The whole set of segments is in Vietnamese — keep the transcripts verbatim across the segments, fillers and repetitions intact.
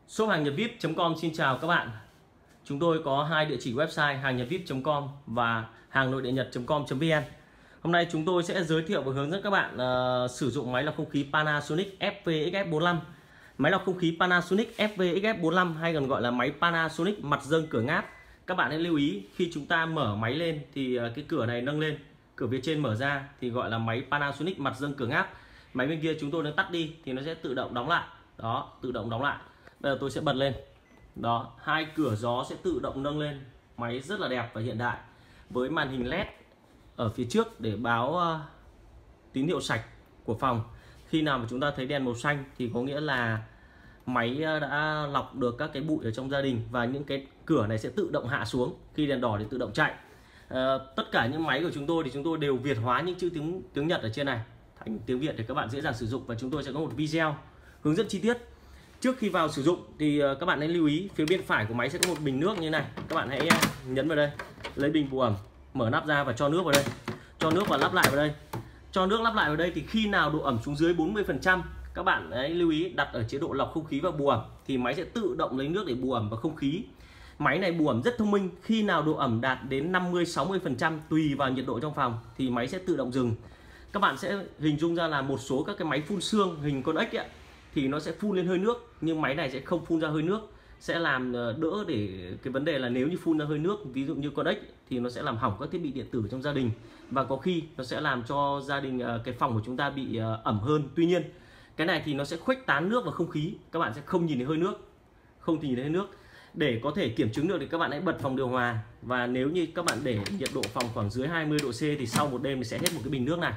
Shop hàng nhật vip chấm com xin chào các bạn. Chúng tôi có hai địa chỉ website hàng nhật vip chấm com và hàng nội địa nhật chấm com chấm vn. Hôm nay chúng tôi sẽ giới thiệu và hướng dẫn các bạn uh, sử dụng máy lọc không khí Panasonic F V X F bốn mươi lăm. Máy lọc không khí Panasonic F V X F bốn mươi lăm hay còn gọi là máy Panasonic mặt dâng cửa ngáp. Các bạn hãy lưu ý khi chúng ta mở máy lên thì uh, cái cửa này nâng lên, cửa phía trên mở ra thì gọi là máy Panasonic mặt dâng cửa ngáp. Máy bên kia chúng tôi đang tắt đi thì nó sẽ tự động đóng lại. Đó, tự động đóng lại. Bây giờ tôi sẽ bật lên. Đó, hai cửa gió sẽ tự động nâng lên. Máy rất là đẹp và hiện đại với màn hình led ở phía trước để báo uh, tín hiệu sạch của phòng. Khi nào mà chúng ta thấy đèn màu xanh thì có nghĩa là máy đã lọc được các cái bụi ở trong gia đình, và những cái cửa này sẽ tự động hạ xuống. Khi đèn đỏ thì tự động chạy. uh, Tất cả những máy của chúng tôi thì chúng tôi đều Việt hóa những chữ tiếng tiếng Nhật ở trên này thành tiếng Việt để các bạn dễ dàng sử dụng, và chúng tôi sẽ có một video hướng dẫn chi tiết. Trước khi vào sử dụng thì các bạn hãy lưu ý phía bên phải của máy sẽ có một bình nước như này. Các bạn hãy nhấn vào đây, lấy bình bù ẩm, mở nắp ra và cho nước vào đây. Cho nước và lắp lại vào đây. Cho nước lắp lại vào đây thì khi nào độ ẩm xuống dưới bốn mươi phần trăm, các bạn hãy lưu ý đặt ở chế độ lọc không khí và bù ẩm thì máy sẽ tự động lấy nước để bù ẩm vào không khí. Máy này bù ẩm rất thông minh, khi nào độ ẩm đạt đến năm mươi sáu mươi phần trăm tùy vào nhiệt độ trong phòng thì máy sẽ tự động dừng. Các bạn sẽ hình dung ra là một số các cái máy phun sương hình con ếch ấy, thì nó sẽ phun lên hơi nước, nhưng máy này sẽ không phun ra hơi nước, sẽ làm đỡ để cái vấn đề là nếu như phun ra hơi nước, ví dụ như con ếch thì nó sẽ làm hỏng các thiết bị điện tử trong gia đình, và có khi nó sẽ làm cho gia đình cái phòng của chúng ta bị ẩm hơn. Tuy nhiên cái này thì nó sẽ khuếch tán nước vào không khí, các bạn sẽ không nhìn thấy hơi nước, không nhìn thấy hơi nước. Để có thể kiểm chứng được thì các bạn hãy bật phòng điều hòa, và nếu như các bạn để nhiệt độ phòng khoảng dưới hai mươi độ C thì sau một đêm thì sẽ hết một cái bình nước này.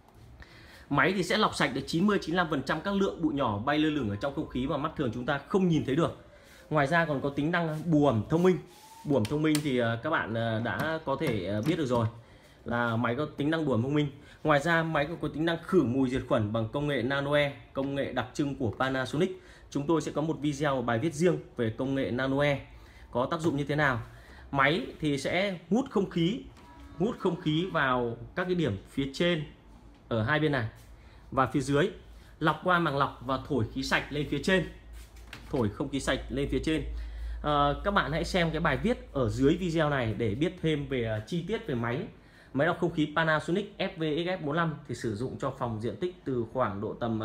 Máy thì sẽ lọc sạch được chín mươi đến chín mươi lăm phần trăm các lượng bụi nhỏ bay lơ lửng ở trong không khí mà mắt thường chúng ta không nhìn thấy được. Ngoài ra còn có tính năng bù ẩm thông minh. Bù ẩm thông minh thì các bạn đã có thể biết được rồi, là máy có tính năng bù ẩm thông minh. Ngoài ra máy còn có tính năng khử mùi diệt khuẩn bằng công nghệ Nano Air, công nghệ đặc trưng của Panasonic. Chúng tôi sẽ có một video, một bài viết riêng về công nghệ Nano Air có tác dụng như thế nào. Máy thì sẽ hút không khí, hút không khí vào các cái điểm phía trên ở hai bên này và phía dưới, lọc qua màng lọc và thổi khí sạch lên phía trên, thổi không khí sạch lên phía trên. À, các bạn hãy xem cái bài viết ở dưới video này để biết thêm về uh, chi tiết về máy. Máy lọc không khí Panasonic F V X F bốn mươi lăm thì sử dụng cho phòng diện tích từ khoảng độ tầm uh,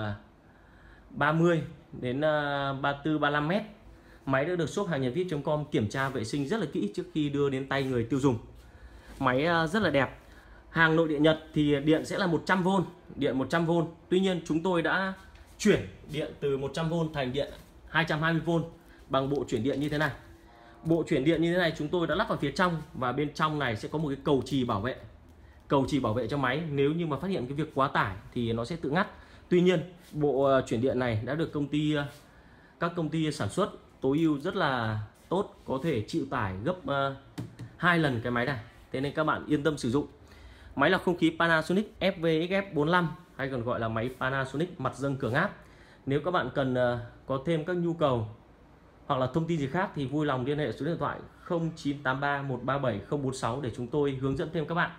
ba mươi đến uh, ba mươi tư ba mươi lăm mét. Máy đã được shop hàng nhật vip chấm com kiểm tra vệ sinh rất là kỹ trước khi đưa đến tay người tiêu dùng. Máy uh, rất là đẹp. Hàng nội địa Nhật thì điện sẽ là một trăm vôn, điện một trăm vôn. Tuy nhiên chúng tôi đã chuyển điện từ một trăm vôn thành điện hai trăm hai mươi vôn bằng bộ chuyển điện như thế này. Bộ chuyển điện như thế này chúng tôi đã lắp vào phía trong, và bên trong này sẽ có một cái cầu chì bảo vệ. Cầu chì bảo vệ cho máy, nếu như mà phát hiện cái việc quá tải thì nó sẽ tự ngắt. Tuy nhiên bộ chuyển điện này đã được công ty các công ty sản xuất tối ưu rất là tốt, có thể chịu tải gấp hai lần cái máy này. Thế nên các bạn yên tâm sử dụng. Máy lọc không khí Panasonic F V X F bốn mươi lăm hay còn gọi là máy Panasonic mặt dâng cửa ngáp. Nếu các bạn cần uh, có thêm các nhu cầu hoặc là thông tin gì khác thì vui lòng liên hệ số điện thoại không chín tám ba một ba bảy không bốn sáu để chúng tôi hướng dẫn thêm các bạn.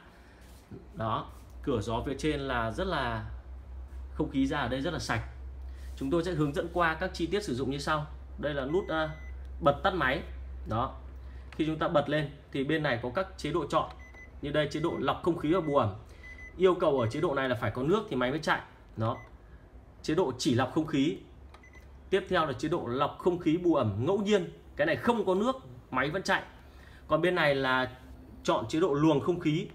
Đó, cửa gió phía trên là rất là, không khí ra ở đây rất là sạch. Chúng tôi sẽ hướng dẫn qua các chi tiết sử dụng như sau. Đây là nút uh, bật tắt máy. Đó, khi chúng ta bật lên thì bên này có các chế độ chọn. Như đây, chế độ lọc không khí và bù ẩm. Yêu cầu ở chế độ này là phải có nước thì máy mới chạy. Đó, chế độ chỉ lọc không khí. Tiếp theo là chế độ lọc không khí bù ẩm ngẫu nhiên. Cái này không có nước, máy vẫn chạy. Còn bên này là chọn chế độ luồng không khí.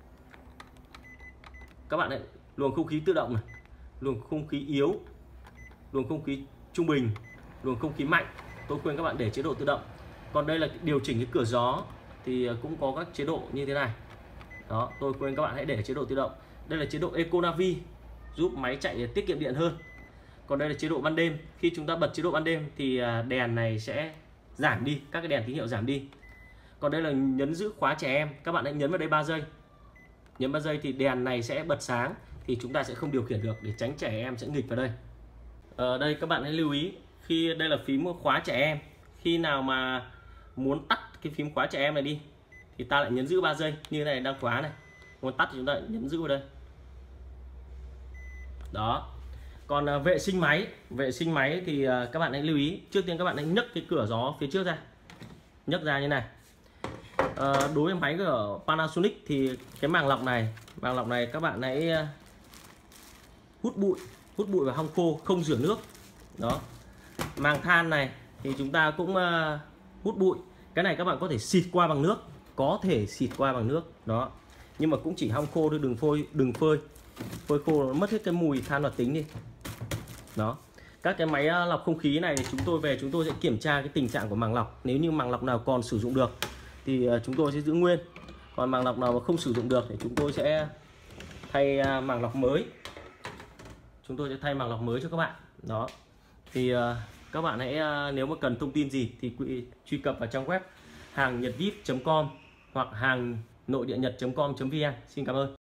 Các bạn ấy, luồng không khí tự động này, luồng không khí yếu, luồng không khí trung bình, luồng không khí mạnh. Tôi khuyên các bạn để chế độ tự động. Còn đây là điều chỉnh cái cửa gió thì cũng có các chế độ như thế này. Đó, tôi khuyên các bạn hãy để chế độ tự động. Đây là chế độ Eco Navi, giúp máy chạy tiết kiệm điện hơn. Còn đây là chế độ ban đêm. Khi chúng ta bật chế độ ban đêm thì đèn này sẽ giảm đi, các cái đèn tín hiệu giảm đi. Còn đây là nhấn giữ khóa trẻ em. Các bạn hãy nhấn vào đây ba giây. Nhấn ba giây thì đèn này sẽ bật sáng, thì chúng ta sẽ không điều khiển được để tránh trẻ em sẽ nghịch vào đây. Ở đây các bạn hãy lưu ý, khi đây là phím khóa trẻ em, khi nào mà muốn tắt cái phím khóa trẻ em này đi thì ta lại nhấn giữ ba giây, như thế này đang khóa này. Muốn tắt thì chúng ta nhấn giữ vào đây. Đó. Còn à, vệ sinh máy, vệ sinh máy thì à, các bạn hãy lưu ý, trước tiên các bạn hãy nhấc cái cửa gió phía trước ra, nhấc ra như này. À, đối với máy của Panasonic thì cái màng lọc này, màng lọc này các bạn hãy à, hút bụi, hút bụi vào hong khô, không rửa nước. Đó. Màng than này thì chúng ta cũng uh, hút bụi. Cái này các bạn có thể xịt qua bằng nước, có thể xịt qua bằng nước. Đó. Nhưng mà cũng chỉ hong khô thôi, đừng phơi, đừng phơi. Phơi khô nó mất hết cái mùi than hoạt tính đi. Đó. Các cái máy lọc không khí này thì chúng tôi về chúng tôi sẽ kiểm tra cái tình trạng của màng lọc. Nếu như màng lọc nào còn sử dụng được thì chúng tôi sẽ giữ nguyên. Còn màng lọc nào mà không sử dụng được thì chúng tôi sẽ thay màng lọc mới. Chúng tôi sẽ thay màng lọc mới cho các bạn. Đó. Thì uh, các bạn hãy uh, nếu mà cần thông tin gì thì truy cập vào trang web hàng nhật vip chấm com hoặc hàng nội địa nhật chấm com chấm vn. Xin cảm ơn.